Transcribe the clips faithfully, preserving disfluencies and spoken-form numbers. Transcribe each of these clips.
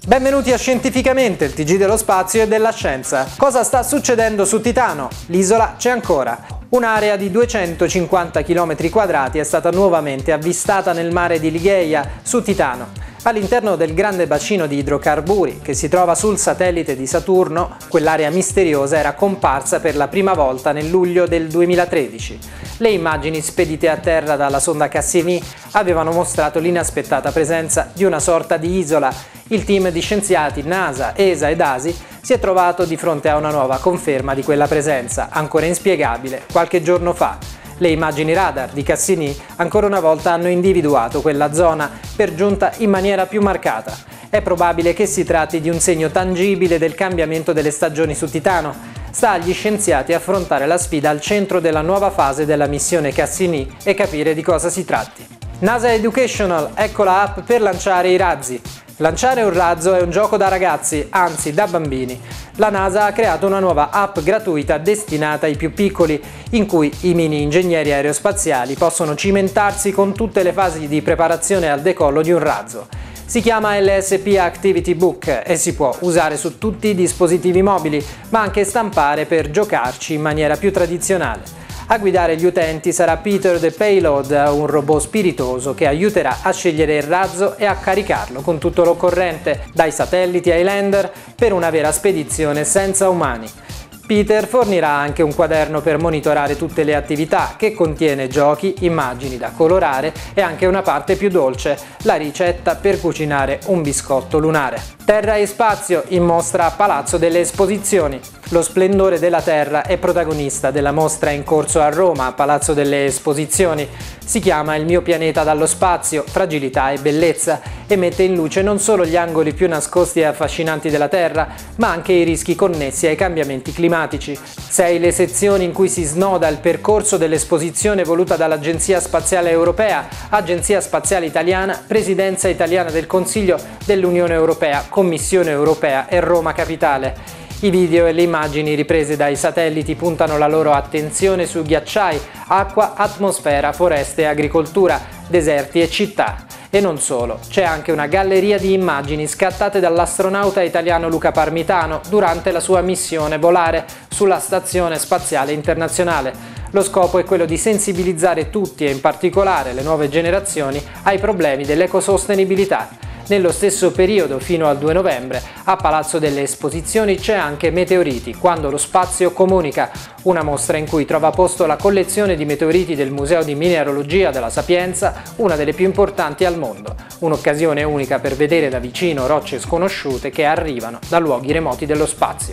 Benvenuti a Scientificamente, il T G dello spazio e della scienza. Cosa sta succedendo su Titano? L'isola c'è ancora. Un'area di duecentocinquanta chilometri quadrati è stata nuovamente avvistata nel mare di Ligheia, su Titano. All'interno del grande bacino di idrocarburi che si trova sul satellite di Saturno, quell'area misteriosa era comparsa per la prima volta nel luglio del duemilatredici. Le immagini spedite a terra dalla sonda Cassini avevano mostrato l'inaspettata presenza di una sorta di isola. Il team di scienziati NASA, E S A ed A S I si è trovato di fronte a una nuova conferma di quella presenza, ancora inspiegabile, qualche giorno fa. Le immagini radar di Cassini ancora una volta hanno individuato quella zona, per giunta in maniera più marcata. È probabile che si tratti di un segno tangibile del cambiamento delle stagioni su Titano. Sta agli scienziati affrontare la sfida al centro della nuova fase della missione Cassini e capire di cosa si tratti. NASA Educational, ecco la app per lanciare i razzi. Lanciare un razzo è un gioco da ragazzi, anzi da bambini. La NASA ha creato una nuova app gratuita destinata ai più piccoli, in cui i mini ingegneri aerospaziali possono cimentarsi con tutte le fasi di preparazione al decollo di un razzo. Si chiama L S P Activity Book e si può usare su tutti i dispositivi mobili, ma anche stampare per giocarci in maniera più tradizionale. A guidare gli utenti sarà Peter the Payload, un robot spiritoso che aiuterà a scegliere il razzo e a caricarlo con tutto l'occorrente, dai satelliti ai lander, per una vera spedizione senza umani. Peter fornirà anche un quaderno per monitorare tutte le attività, che contiene giochi, immagini da colorare e anche una parte più dolce, la ricetta per cucinare un biscotto lunare. Terra e spazio in mostra a Palazzo delle Esposizioni. Lo splendore della Terra è protagonista della mostra in corso a Roma, a Palazzo delle Esposizioni. Si chiama Il mio pianeta dallo spazio, fragilità e bellezza, e mette in luce non solo gli angoli più nascosti e affascinanti della Terra, ma anche i rischi connessi ai cambiamenti climatici. Sei le sezioni in cui si snoda il percorso dell'esposizione voluta dall'Agenzia Spaziale Europea, Agenzia Spaziale Italiana, Presidenza Italiana del Consiglio dell'Unione Europea, Commissione Europea e Roma Capitale. I video e le immagini riprese dai satelliti puntano la loro attenzione su ghiacciai, acqua, atmosfera, foreste e agricoltura, deserti e città. E non solo, c'è anche una galleria di immagini scattate dall'astronauta italiano Luca Parmitano durante la sua missione volare sulla Stazione Spaziale Internazionale. Lo scopo è quello di sensibilizzare tutti e in particolare le nuove generazioni ai problemi dell'ecosostenibilità. Nello stesso periodo, fino al due novembre, a Palazzo delle Esposizioni c'è anche Meteoriti, quando lo spazio comunica, una mostra in cui trova posto la collezione di meteoriti del Museo di Mineralogia della Sapienza, una delle più importanti al mondo. Un'occasione unica per vedere da vicino rocce sconosciute che arrivano da luoghi remoti dello spazio.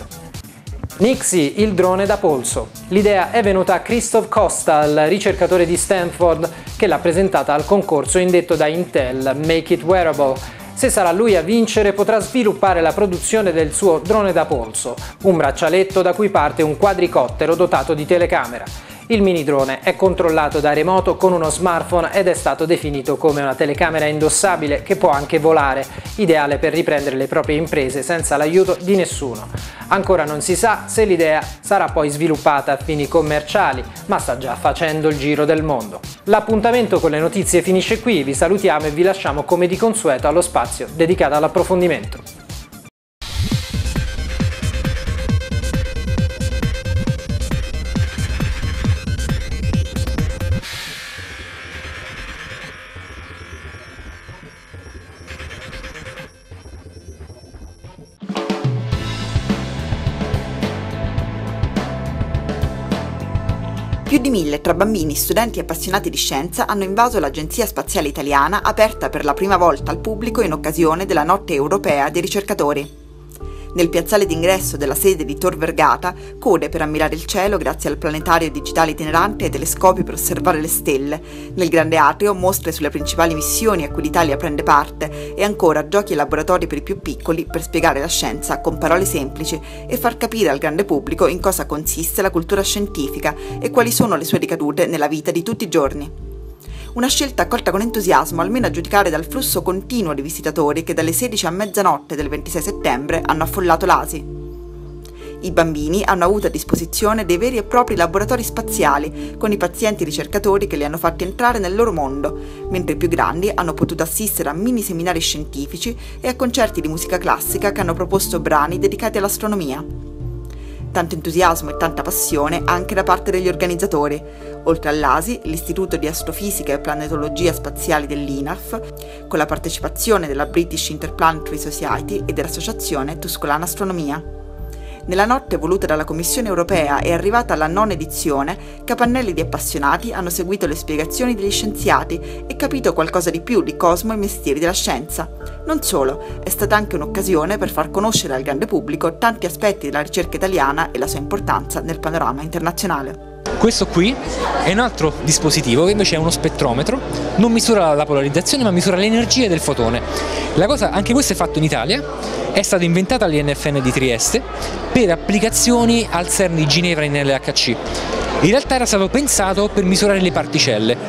Nixie, il drone da polso. L'idea è venuta a Christoph Costa, il ricercatore di Stanford, che l'ha presentata al concorso indetto da Intel Make It Wearable. Se sarà lui a vincere, potrà sviluppare la produzione del suo drone da polso, un braccialetto da cui parte un quadricottero dotato di telecamera. Il mini drone è controllato da remoto con uno smartphone ed è stato definito come una telecamera indossabile che può anche volare, ideale per riprendere le proprie imprese senza l'aiuto di nessuno. Ancora non si sa se l'idea sarà poi sviluppata a fini commerciali, ma sta già facendo il giro del mondo. L'appuntamento con le notizie finisce qui, vi salutiamo e vi lasciamo come di consueto allo spazio dedicato all'approfondimento. Più di mille tra bambini, studenti e appassionati di scienza hanno invaso l'Agenzia Spaziale Italiana, aperta per la prima volta al pubblico in occasione della Notte Europea dei Ricercatori. Nel piazzale d'ingresso della sede di Tor Vergata, code per ammirare il cielo grazie al planetario digitale itinerante e telescopi per osservare le stelle. Nel grande atrio, mostre sulle principali missioni a cui l'Italia prende parte e ancora giochi e laboratori per i più piccoli per spiegare la scienza con parole semplici e far capire al grande pubblico in cosa consiste la cultura scientifica e quali sono le sue ricadute nella vita di tutti i giorni. Una scelta accolta con entusiasmo, almeno a giudicare dal flusso continuo di visitatori che dalle sedici a mezzanotte del ventisei settembre hanno affollato l'A S I. I bambini hanno avuto a disposizione dei veri e propri laboratori spaziali, con i pazienti ricercatori che li hanno fatti entrare nel loro mondo, mentre i più grandi hanno potuto assistere a mini seminari scientifici e a concerti di musica classica che hanno proposto brani dedicati all'astronomia. Tanto entusiasmo e tanta passione anche da parte degli organizzatori. Oltre all'A S I, l'Istituto di Astrofisica e Planetologia Spaziali dell'I N A F, con la partecipazione della British Interplanetary Society e dell'Associazione Tuscolana Astronomia. Nella notte voluta dalla Commissione europea e arrivata alla nona edizione, capannelli di appassionati hanno seguito le spiegazioni degli scienziati e capito qualcosa di più di cosmo e mestieri della scienza. Non solo, è stata anche un'occasione per far conoscere al grande pubblico tanti aspetti della ricerca italiana e la sua importanza nel panorama internazionale. Questo qui è un altro dispositivo che invece è uno spettrometro, non misura la polarizzazione ma misura l'energia del fotone. La cosa, anche questo è fatto in Italia, è stato inventato all'I N F N di Trieste per applicazioni al CERN di Ginevra in L H C. In realtà era stato pensato per misurare le particelle,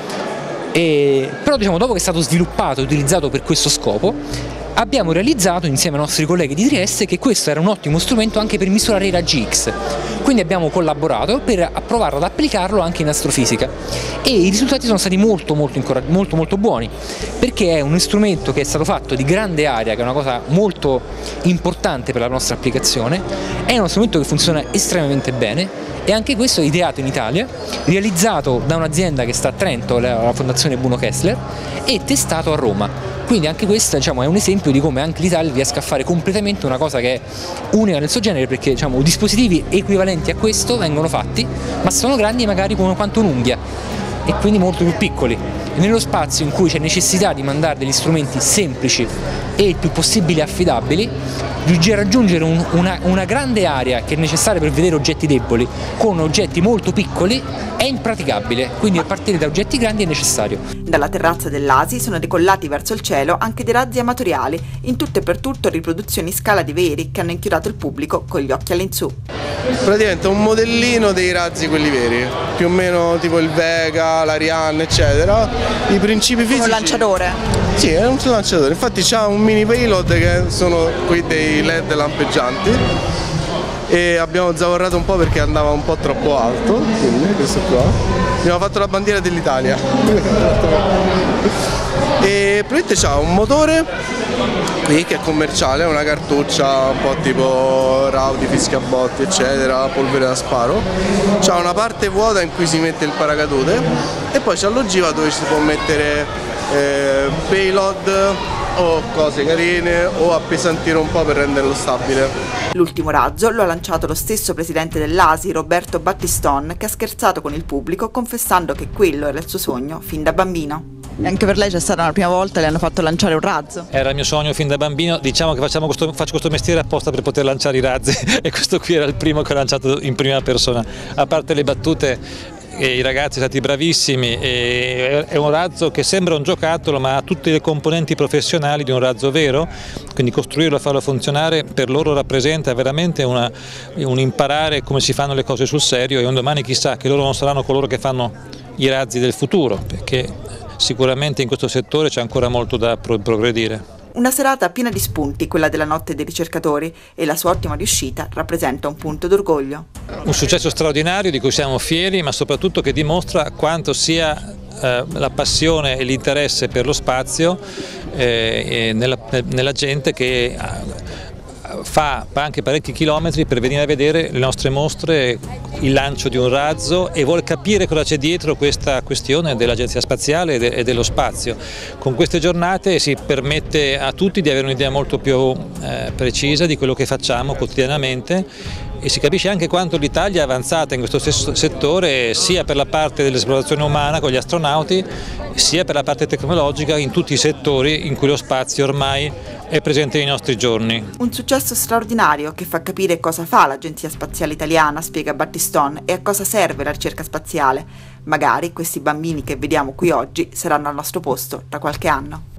e, però diciamo, dopo che è stato sviluppato e utilizzato per questo scopo, abbiamo realizzato insieme ai nostri colleghi di Trieste che questo era un ottimo strumento anche per misurare i raggi X. Quindi abbiamo collaborato per provare ad applicarlo anche in astrofisica e i risultati sono stati molto molto, molto molto buoni, perché è un strumento che è stato fatto di grande area, che è una cosa molto importante per la nostra applicazione, è uno strumento che funziona estremamente bene e anche questo è ideato in Italia, realizzato da un'azienda che sta a Trento, la Fondazione Bruno Kessler, e testato a Roma. Quindi anche questo, diciamo, è un esempio di come anche l'Italia riesca a fare completamente una cosa che è unica nel suo genere, perché diciamo, dispositivi equivalenti a questo vengono fatti, ma sono grandi magari come quanto un'unghia e quindi molto più piccoli. E nello spazio in cui c'è necessità di mandare degli strumenti semplici e il più possibile affidabili, riuscire a raggiungere un, una, una grande area che è necessaria per vedere oggetti deboli con oggetti molto piccoli è impraticabile, quindi a partire da oggetti grandi è necessario. Dalla terrazza dell'A S I sono decollati verso il cielo anche dei razzi amatoriali, in tutto e per tutto riproduzioni in scala di veri che hanno inchiodato il pubblico con gli occhi all'insù. Praticamente un modellino dei razzi quelli veri, più o meno tipo il Vega, l'Ariane eccetera. I principi fisici... Un lanciatore? Sì, è un lanciatore, infatti c'ha un mini payload che sono qui dei L E D lampeggianti e abbiamo zavorrato un po' perché andava un po' troppo alto, quindi questo qua. Abbiamo fatto la bandiera dell'Italia. E praticamente c'ha un motore qui che è commerciale, una cartuccia un po' tipo Rowdy, fischiabotti eccetera, polvere da sparo. C'ha una parte vuota in cui si mette il paracadute e poi c'ha l'ogiva dove si può mettere eh, payload o cose carine o appesantire un po' per renderlo stabile. L'ultimo razzo lo ha lanciato lo stesso presidente dell'A S I, Roberto Battiston, che ha scherzato con il pubblico confessando che quello era il suo sogno fin da bambino. E anche per lei c'è stata una prima volta, le hanno fatto lanciare un razzo? Era il mio sogno fin da bambino, diciamo che facciamo questo, faccio questo mestiere apposta per poter lanciare i razzi e questo qui era il primo che ho lanciato in prima persona, a parte le battute. E i ragazzi sono stati bravissimi, e è un razzo che sembra un giocattolo ma ha tutte le componenti professionali di un razzo vero, quindi costruirlo e farlo funzionare per loro rappresenta veramente una, un imparare come si fanno le cose sul serio e un domani chissà che loro non saranno coloro che fanno i razzi del futuro, perché sicuramente in questo settore c'è ancora molto da pro progredire. Una serata piena di spunti, quella della notte dei ricercatori, e la sua ottima riuscita rappresenta un punto d'orgoglio. Un successo straordinario di cui siamo fieri, ma soprattutto che dimostra quanto sia eh, la passione e l'interesse per lo spazio eh, nella, nella gente che fa anche parecchi chilometri per venire a vedere le nostre mostre, il lancio di un razzo, e vuole capire cosa c'è dietro questa questione dell'Agenzia Spaziale e, de e dello spazio. Con queste giornate si permette a tutti di avere un'idea molto più eh, precisa di quello che facciamo quotidianamente e si capisce anche quanto l'Italia è avanzata in questo stesso settore, sia per la parte dell'esplorazione umana con gli astronauti, sia per la parte tecnologica in tutti i settori in cui lo spazio ormai è presente nei nostri giorni. Un successo straordinario che fa capire cosa fa l'Agenzia Spaziale Italiana, spiega Battiston, e a cosa serve la ricerca spaziale. Magari questi bambini che vediamo qui oggi saranno al nostro posto tra qualche anno.